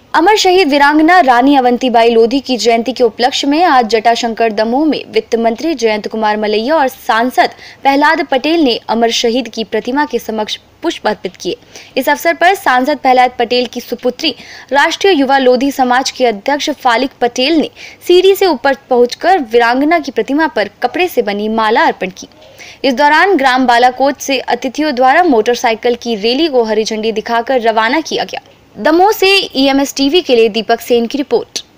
अमर शहीद वीरांगना रानी अवंतीबाई लोधी की जयंती के उपलक्ष्य में आज जटाशंकर दमोह में वित्त मंत्री जयंत कुमार मलैया और सांसद प्रहलाद पटेल ने अमर शहीद की प्रतिमा के समक्ष पुष्प अर्पित किए। इस अवसर पर सांसद प्रहलाद पटेल की सुपुत्री राष्ट्रीय युवा लोधी समाज के अध्यक्ष फालिक पटेल ने सीढ़ी से ऊपर पहुंचकर वीरांगना की प्रतिमा पर कपड़े से बनी माला अर्पण की। इस दौरान ग्राम बालाकोट से अतिथियों द्वारा मोटरसाइकिल की रैली को हरी झंडी दिखाकर रवाना किया गया। दमोह से EMS टीवी के लिए दीपक सेन की रिपोर्ट।